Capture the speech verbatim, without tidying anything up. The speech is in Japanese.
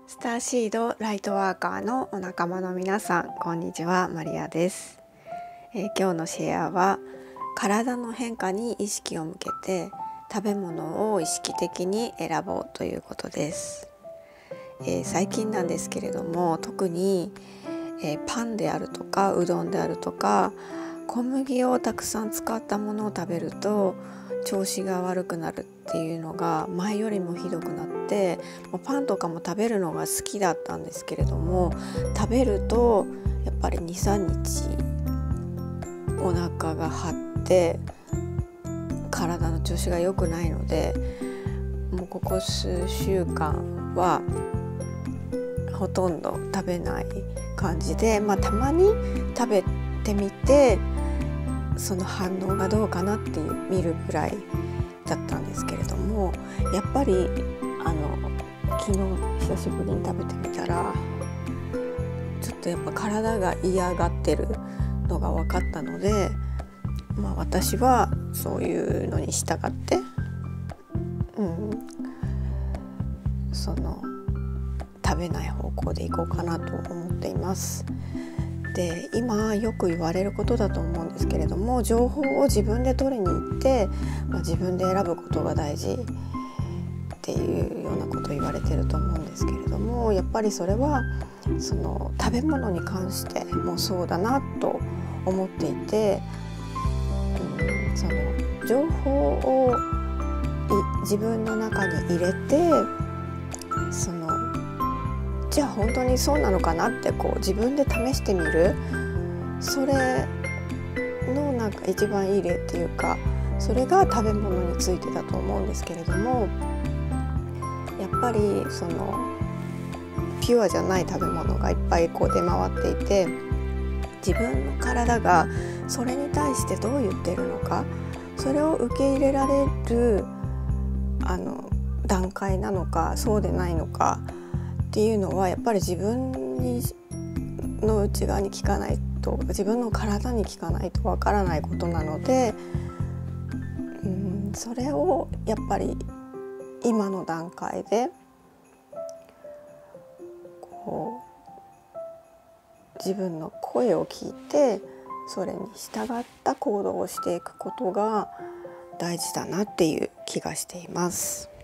スターシードライトワーカーのお仲間の皆さん、こんにちは。マリアです。えー、今日のシェアは体の変化に意識を向けて食べ物を意識的に選ぼうということです。えー、最近なんですけれども、特に、えー、パンであるとかうどんであるとか小麦をたくさん使ったものを食べると調子が悪くなるっていうのが前よりもひどくなって、パンとかも食べるのが好きだったんですけれども、食べるとやっぱり にさんにちお腹が張って体の調子が良くないので、もうここ数週間はほとんど食べない感じで、まあ、たまに食べてみてその反応がどうかなっていう見るぐらいだったんですけれども、やっぱりあの昨日久しぶりに食べてみたらちょっとやっぱ体が嫌がってるのが分かったので、まあ、私はそういうのに従って、うん、その食べない方向でいこうかなと思っています。で、今よく言われることだと思うんですけれども、情報を自分で取りに行って、まあ、自分で選ぶことが大事っていうようなことを言われてると思うんですけれども、やっぱりそれはその食べ物に関してもそうだなと思っていて、うん、その情報を自分の中に入れて、そのじゃあ本当にそうなのかなってこう自分で試してみる、それのなんか一番いい例っていうか、それが食べ物についてだと思うんですけれども、やっぱりそのピュアじゃない食べ物がいっぱいこう出回っていて、自分の体がそれに対してどう言ってるのか、それを受け入れられるあの段階なのかそうでないのかっていうのは、やっぱり自分にの内側に聞かないと、自分の体に聞かないとわからないことなので、うん、それをやっぱり今の段階でこう自分の声を聞いて、それに従った行動をしていくことが大事だなっていう気がしています。